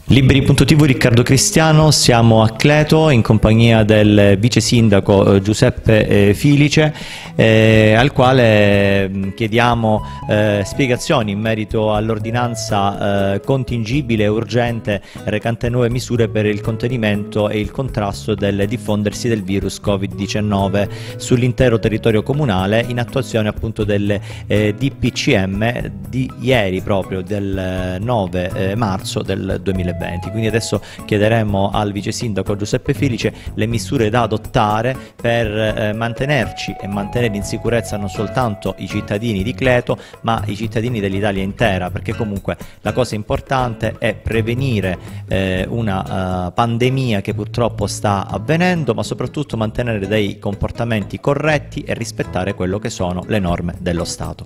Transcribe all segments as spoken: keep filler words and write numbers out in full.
Liberi punto tivù, Riccardo Cristiano, siamo a Cleto in compagnia del vice sindaco eh, Giuseppe eh, Filice, eh, al quale mh, chiediamo eh, spiegazioni in merito all'ordinanza eh, contingibile e urgente recante nuove misure per il contenimento e il contrasto del diffondersi del virus Covid diciannove sull'intero territorio comunale, in attuazione appunto del eh, D P C M di ieri, proprio del nove marzo del duemilaventi. Quindi adesso chiederemo al vice sindaco Giuseppe Filice le misure da adottare per eh, mantenerci e mantenere in sicurezza non soltanto i cittadini di Cleto, ma i cittadini dell'Italia intera, perché comunque la cosa importante è prevenire eh, una uh, pandemia che purtroppo sta avvenendo, ma soprattutto mantenere dei comportamenti corretti e rispettare quello che sono le norme dello Stato.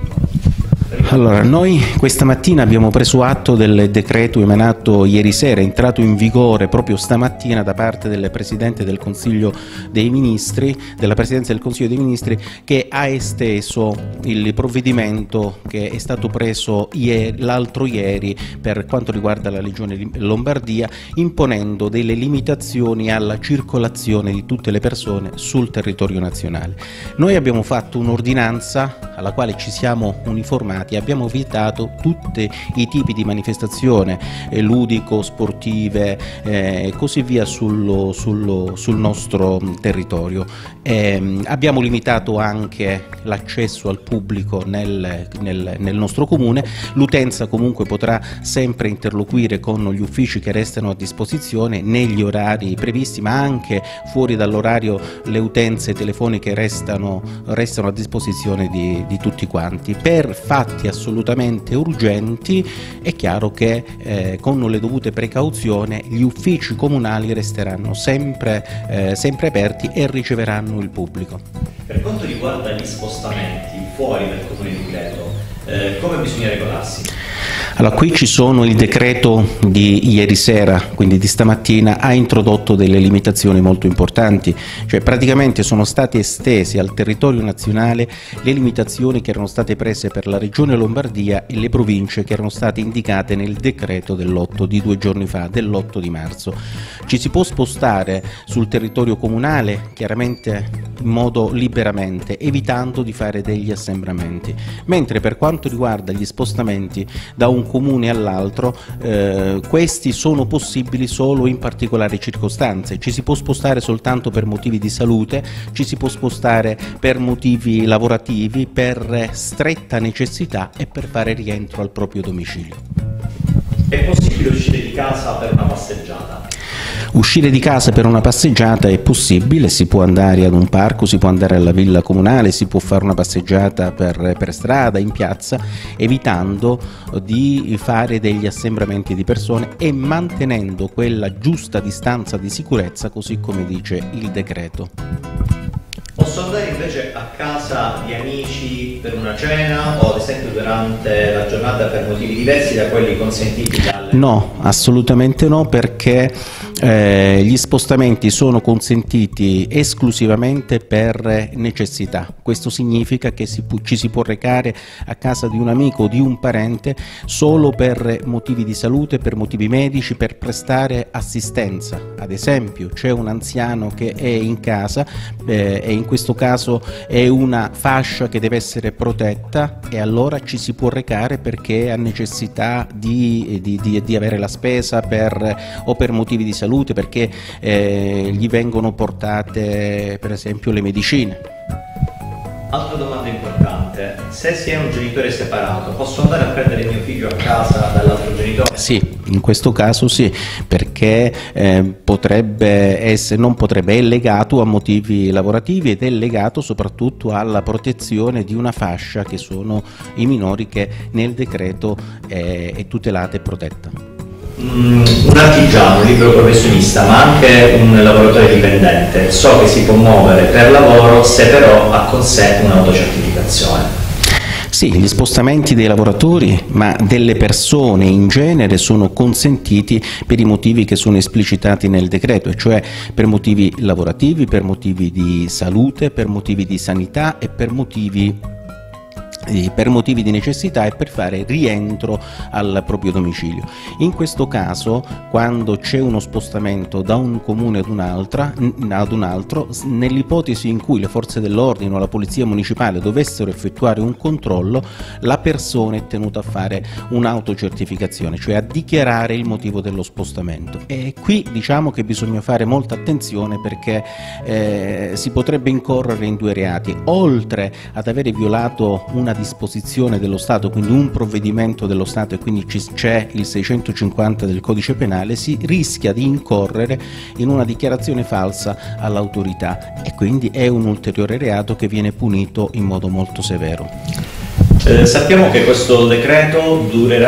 Allora, noi questa mattina abbiamo preso atto del decreto emanato ieri sera, entrato in vigore proprio stamattina da parte del Presidente del Consiglio dei Ministri, della Presidenza del Consiglio dei Ministri, che ha esteso il provvedimento che è stato preso l'altro ieri per quanto riguarda la Regione Lombardia, imponendo delle limitazioni alla circolazione di tutte le persone sul territorio nazionale. Noi abbiamo fatto un'ordinanza alla quale ci siamo uniformati. Abbiamo vietato tutti i tipi di manifestazione eh, ludico, sportive e eh, così via sullo, sullo, sul nostro territorio. Eh, abbiamo limitato anche l'accesso al pubblico nel, nel, nel nostro comune. L'utenza comunque potrà sempre interloquire con gli uffici che restano a disposizione negli orari previsti, ma anche fuori dall'orario le utenze telefoniche restano, restano a disposizione di, di tutti quanti. Per fatti assolutamente urgenti è chiaro che eh, con le dovute precauzioni gli uffici comunali resteranno sempre, eh, sempre aperti e riceveranno il pubblico. Per quanto riguarda gli spostamenti fuori dal comune di Cleto, eh, come bisogna regolarsi? Allora, qui ci sono il decreto di ieri sera, quindi di stamattina, ha introdotto delle limitazioni molto importanti, cioè praticamente sono state estese al territorio nazionale le limitazioni che erano state prese per la Regione Lombardia e le province che erano state indicate nel decreto dell'otto di due giorni fa, dell'otto di marzo. Ci si può spostare sul territorio comunale, chiaramente in modo liberamente, evitando di fare degli assembramenti, mentre per quanto riguarda gli spostamenti da un comune all'altro, eh, questi sono possibili solo in particolari circostanze. Ci si può spostare soltanto per motivi di salute, ci si può spostare per motivi lavorativi, per stretta necessità e per fare rientro al proprio domicilio. È possibile uscire di casa per una passeggiata? Uscire di casa per una passeggiata è possibile, si può andare ad un parco, si può andare alla villa comunale, si può fare una passeggiata per, per strada, in piazza, evitando di fare degli assembramenti di persone e mantenendo quella giusta distanza di sicurezza, così come dice il decreto. Posso andare invece a casa di amici per una cena o ad esempio durante la giornata per motivi diversi da quelli consentiti dalle... No, assolutamente no, perché eh, gli spostamenti sono consentiti esclusivamente per necessità. Questo significa che si ci si può recare a casa di un amico o di un parente solo per motivi di salute, per motivi medici, per prestare assistenza. Ad esempio c'è un anziano che è in casa eh, e in questo caso è una fascia che deve essere protetta e allora ci si può recare perché ha necessità di, di, di, di avere la spesa per, o per motivi di salute, perché eh, gli vengono portate per esempio le medicine. Altra domanda importante, se si è un genitore separato, posso andare a prendere mio figlio a casa dall'altro genitore? Sì, in questo caso sì, perché eh, potrebbe essere, non potrebbe, è legato a motivi lavorativi ed è legato soprattutto alla protezione di una fascia che sono i minori che nel decreto è, è tutelata e protetta. Un artigiano, un libero professionista, ma anche un lavoratore dipendente, so che si può muovere per lavoro se però ha con sé un'autocertificazione. Sì, gli spostamenti dei lavoratori, ma delle persone in genere, sono consentiti per i motivi che sono esplicitati nel decreto, e cioè per motivi lavorativi, per motivi di salute, per motivi di sanità e per motivi per motivi di necessità e per fare rientro al proprio domicilio. In questo caso, quando c'è uno spostamento da un comune ad, un'altra, ad un altro, nell'ipotesi in cui le forze dell'ordine o la polizia municipale dovessero effettuare un controllo, la persona è tenuta a fare un'autocertificazione, cioè a dichiarare il motivo dello spostamento. E qui diciamo che bisogna fare molta attenzione, perché eh, si potrebbe incorrere in due reati: oltre ad avere violato una disposizione dello Stato, quindi un provvedimento dello Stato, e quindi c'è il seicentocinquanta del codice penale, si rischia di incorrere in una dichiarazione falsa all'autorità, e quindi è un ulteriore reato che viene punito in modo molto severo. Eh, sappiamo che questo decreto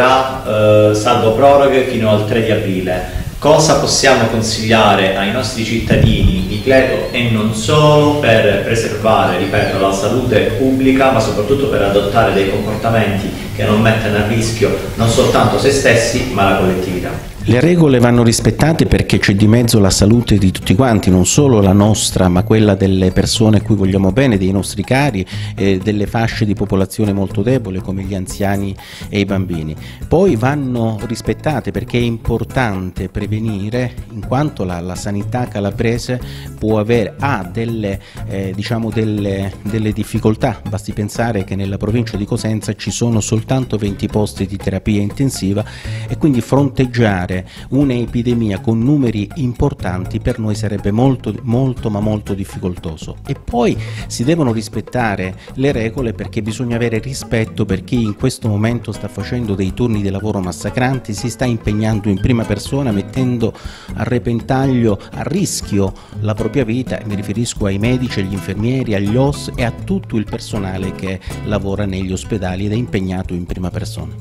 durerà eh, salvo proroghe fino al tre di aprile. Cosa possiamo consigliare ai nostri cittadini di Cleto e non solo per preservare, ripeto, la salute pubblica, ma soprattutto per adottare dei comportamenti che non mettano a rischio non soltanto se stessi ma la collettività? Le regole vanno rispettate perché c'è di mezzo la salute di tutti quanti, non solo la nostra ma quella delle persone a cui vogliamo bene, dei nostri cari, eh, delle fasce di popolazione molto debole come gli anziani e i bambini. Poi vanno rispettate perché è importante prevenire, in quanto la, la sanità calabrese può avere, ha delle, eh, diciamo delle, delle difficoltà. Basti pensare che nella provincia di Cosenza ci sono soltanto venti posti di terapia intensiva, e quindi fronteggiare un'epidemia con numeri importanti per noi sarebbe molto molto ma molto difficoltoso. E poi si devono rispettare le regole, perché bisogna avere rispetto per chi in questo momento sta facendo dei turni di lavoro massacranti, si sta impegnando in prima persona, mettendo a repentaglio, a rischio la propria vita. Mi riferisco ai medici, agli infermieri, agli O S e a tutto il personale che lavora negli ospedali ed è impegnato in prima persona.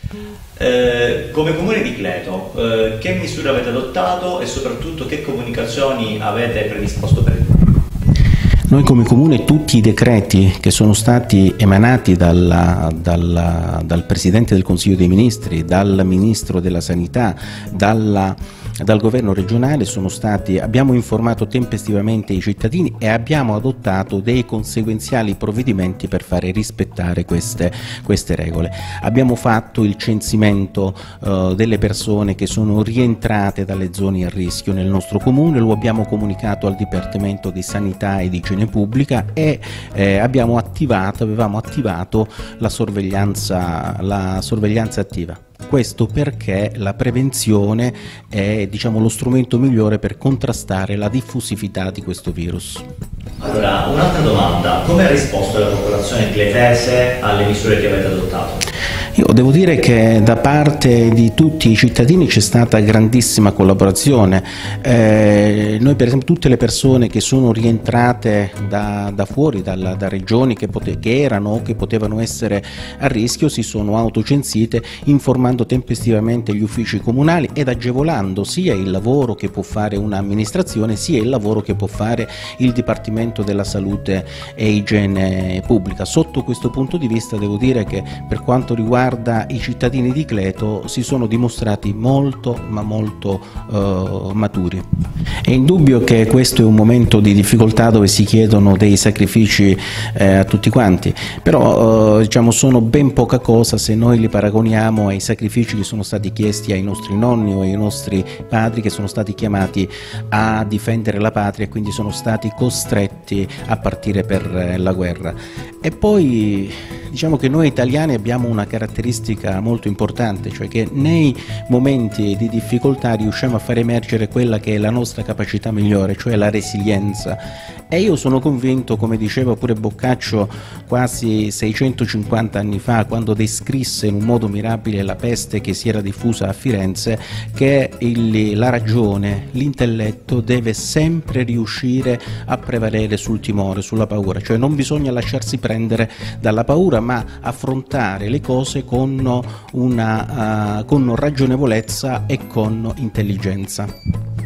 Eh, come Comune di Cleto, eh, che misure avete adottato e soprattutto che comunicazioni avete predisposto per il pubblico? Noi come Comune tutti i decreti che sono stati emanati dalla, dalla, dal Presidente del Consiglio dei Ministri, dal Ministro della Sanità, dalla dal governo regionale sono stati, abbiamo informato tempestivamente i cittadini e abbiamo adottato dei conseguenziali provvedimenti per fare rispettare queste, queste regole. Abbiamo fatto il censimento uh, delle persone che sono rientrate dalle zone a rischio nel nostro comune, lo abbiamo comunicato al Dipartimento di Sanità e di Igiene Pubblica e eh, abbiamo attivato, avevamo attivato la sorveglianza, la sorveglianza attiva. Questo perché la prevenzione è, diciamo, lo strumento migliore per contrastare la diffusività di questo virus. Allora, un'altra domanda: come ha risposto la popolazione cletese alle misure che avete adottato? Io devo dire che da parte di tutti i cittadini c'è stata grandissima collaborazione. Eh, noi per esempio tutte le persone che sono rientrate da, da fuori, dalla, da regioni che, pote, che erano o che potevano essere a rischio, si sono autocensite informando tempestivamente gli uffici comunali ed agevolando sia il lavoro che può fare un'amministrazione sia il lavoro che può fare il Dipartimento della Salute e Igiene Pubblica. Sotto questo punto di vista devo dire che per quanto riguarda i cittadini di Cleto si sono dimostrati molto ma molto uh, maturi. È indubbio che questo è un momento di difficoltà dove si chiedono dei sacrifici eh, a tutti quanti, però uh, diciamo sono ben poca cosa se noi li paragoniamo ai sacrifici che sono stati chiesti ai nostri nonni o ai nostri padri che sono stati chiamati a difendere la patria e quindi sono stati costretti a partire per eh, la guerra. E poi diciamo che noi italiani abbiamo una caratteristica molto importante, cioè che nei momenti di difficoltà riusciamo a far emergere quella che è la nostra capacità migliore, cioè la resilienza. E io sono convinto, come diceva pure Boccaccio quasi seicentocinquanta anni fa, quando descrisse in un modo mirabile la peste che si era diffusa a Firenze, che il, la ragione, l'intelletto deve sempre riuscire a prevalere sul timore, sulla paura, cioè non bisogna lasciarsi prendere dalla paura, ma affrontare le cose con, una, uh, con ragionevolezza e con intelligenza.